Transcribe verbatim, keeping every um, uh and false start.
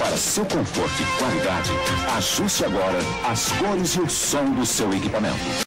Para seu conforto e qualidade, ajuste agora as cores e o som do seu equipamento.